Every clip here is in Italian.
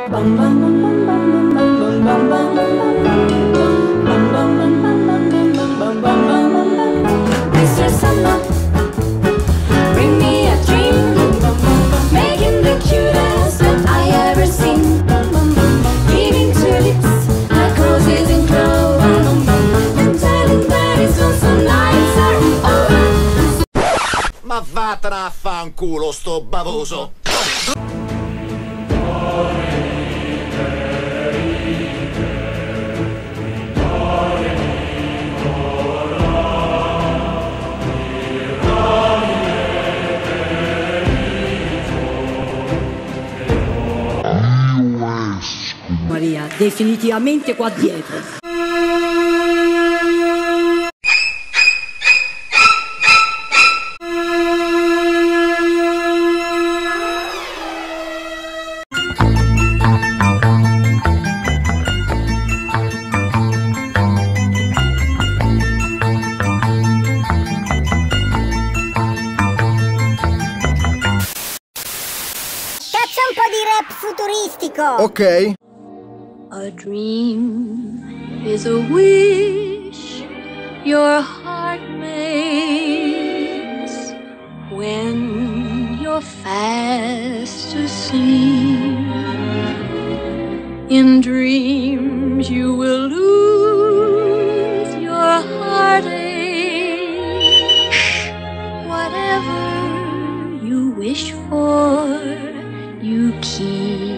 Mr. Summer, bring me a dream, making the cutest that I ever seen. Giving tulips like roses in clover, and telling that it's not so nice or over. Ma vattene a fanculo sto bavoso! Maria, definitivamente qua dietro. Caccia un po' di rap futuristico! Ok. A dream is a wish your heart makes when you're fast asleep. In dreams you will lose your heartache. Whatever you wish for, you keep.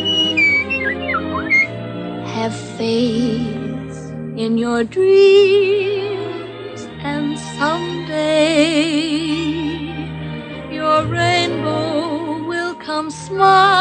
Have faith in your dreams, and someday your rainbow will come smiling.